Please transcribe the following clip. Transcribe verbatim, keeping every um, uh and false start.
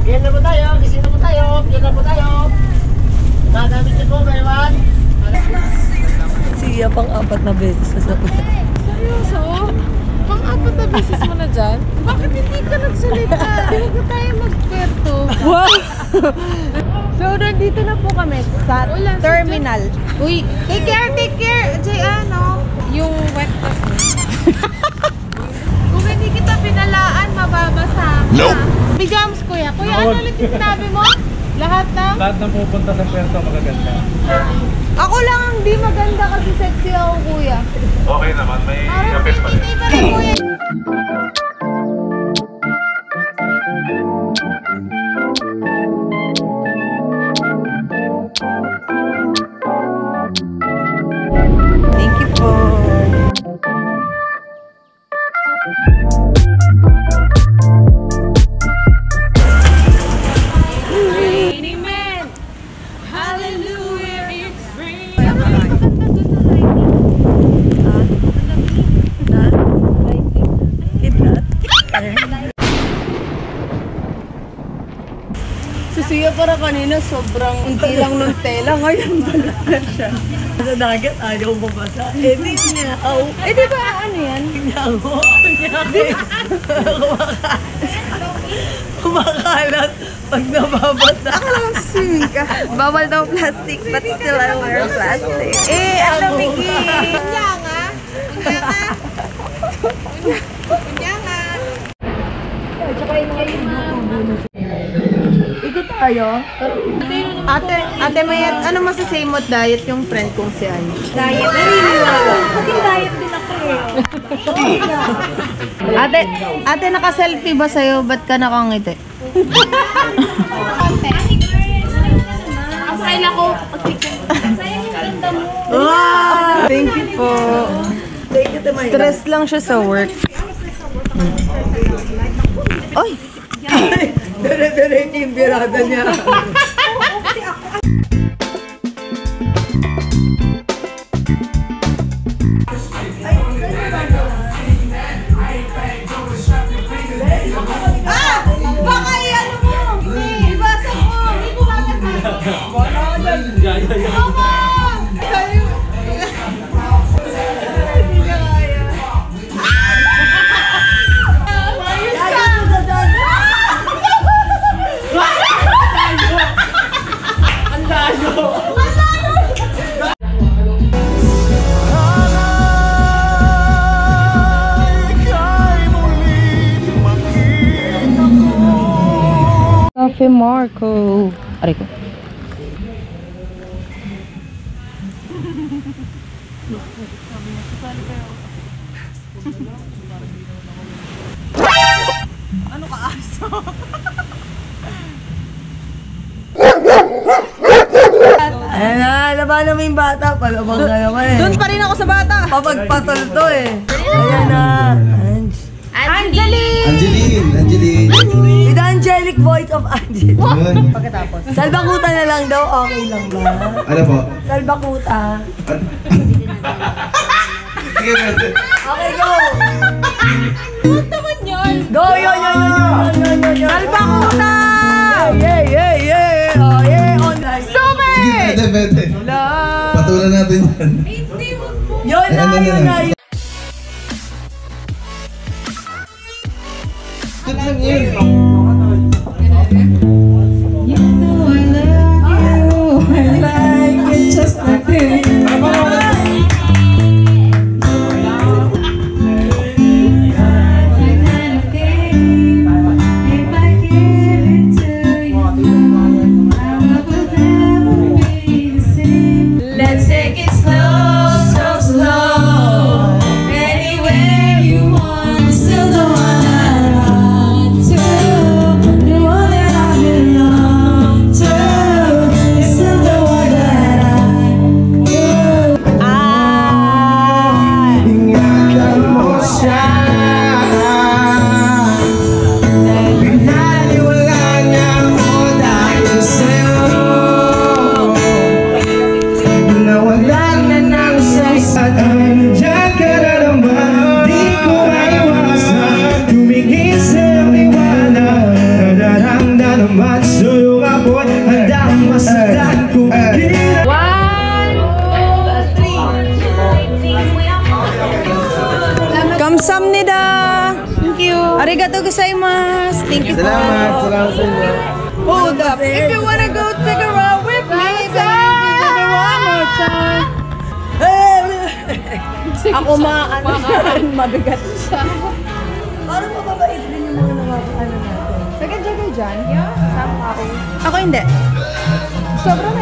Yan na po tayo, gising na po tayo, yan na po tayo. Nagamit niyo po, Baywan. Siya pang apat na beses sa sapat. Seryoso? Pang apat na beses mo na dyan? Bakit hindi ka nagsalita? Huwag na tayo mag-Puerto. Wow! So, nandito na po kami sa Wala, terminal. Sa Uy, take care, take care! Jay, ano? Yung wet pass mo. Kung hindi kita pinalaan, mababasa. Nope! Pijams, kuya. Kuya, ano ulit yung sinabi mo? Lahat ng? Lahat ng pupunta sa Puerto magaganda. Ako lang ang di maganda kasi sexy ako, kuya. Okay naman, may Parang kapit pa rin. hindi pa rin, kuya. Thank you po. Susiya para kanina sobrang unti lang ng tela, ngayon bala na siya. Sa dagat, ayaw mabasa. Eh, di niya. Oh. Eh di ba ano yan? Ako. Kumakalat pag nababasa. Ako lang swimming ka. Bawal daw plastic but still I wear plastic. Eh, ang lamigi. Kunya nga. Kunya nga. Kunya nga. Tsaka yun nga yung Ito tayo. Ate, ate Mayat, ano masasay mo diet yung friend kong si Ann? Diet. Naniniwala. Maging diet din ako eh. Ate, ate naka-selfie ba sa'yo? Ba't ka nakangiti? Asay ako. Sayang yung ganda mo. Wow! Thank you po. Thank you to my Stress lang siya sa work. Oy! Dire-diretso yung birada niya. Ah! Baka yan mo! Ibasa mo! Hindi ko makakita! Wala ka dyan! Come on! Hindi na kaya. Ayos ka! Ang layo! Cafe Marco. Aray ko. Ano ka aso? Ayan na, labanan mo yung bata. Palabang na naman eh. Doon pa rin ako sa bata. Papagpatol to eh. Ayan na. Angeline! Angeline! Angeline! With the angelic voice of Angeline. Yun. Pagkatapos. Salbakuta na lang daw, okay lang ba? Ano po? Salbakuta. Sige, pwede. Okay, go! What naman yun? Go, yun, yun, yun, yun, yun, yun, yun. Salbakuta! Yeah, yeah, yeah. Oh, yeah, online. Stupid! Sige, pwede, pwede. Patulan natin yan. Yun na, Ayan, ayan, yun na. ayan. Good lang yun. You know I love you. I like it just like this. Let's take it slow, so slow. Anywhere you want, still the one I want to. The one that I 감사합니다. Thank you. Arigato gozaimasu. Thank you po. Salamat, salamat sa inyo. Hold up. If you wanna go take a ride with me, baby, one more time. Ako maano mabigat siya. Parang mababait din yung mga nakakaano natin. Second jagger dyan? Yeah. Kasama ako. Ako hindi. Sobrang